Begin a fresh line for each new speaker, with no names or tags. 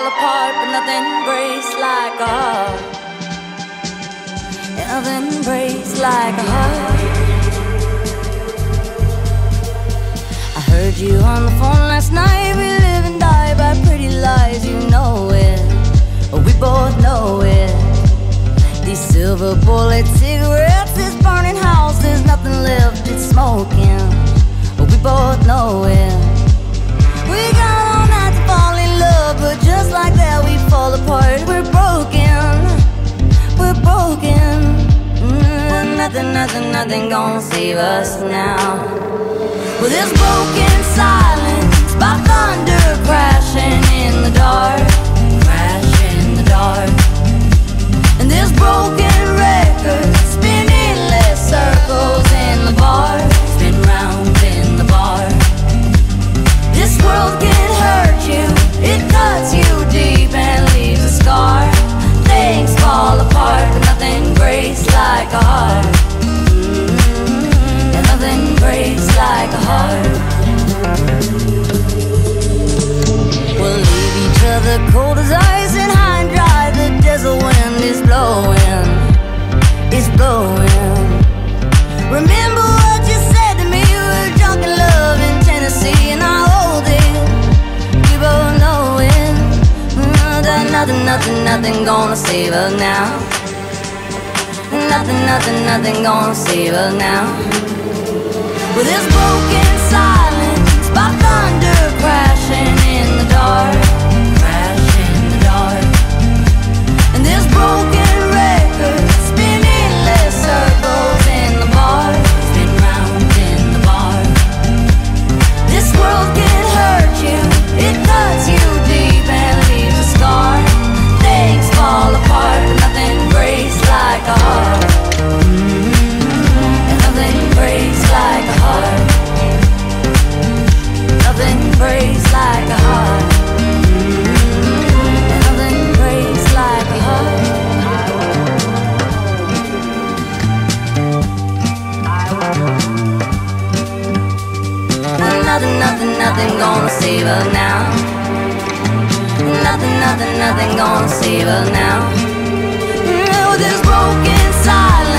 apart, but nothing breaks like a heart. Nothing breaks like a heart. I heard you on the phone last night. We live and die by pretty lies, you know it. We both know it. These silver bullet cigarettes, this burning house, there's nothing left, it's smoking. We both know it. We got all night to fall in love, but just like that we fall apart. We're broken, we're broken. Nothing gonna save us now. With this broken silence by thunder crashing in the dark, crashing in the dark. And this broken record spinning endless circles in the bar, spin round in the bar. This world can hurt you, it cuts you deep and leaves a scar. Things fall apart, but nothing breaks like a heart. And nothing breaks like a heart. We'll leave each other cold as ice and high and dry. The desert wind is blowing, it's blowing. Remember what you said to me, we were drunk in love in Tennessee, and I hold it, we both know it. Nothing gonna save us now. Nothing gonna save us now. With this broken silence by thunder crashing in the dark, crashing in the dark. And this broken record spinning endless circles in the bar, spin round in the bar. This world can hurt you, it cuts you deep and leaves a scar. Things fall apart, but nothing breaks like a heart. And nothing breaks like a heart. Nothing breaks like a heart. And nothing breaks like a heart. Nothing gonna save us now. Nothing gonna save us now. With this broken silence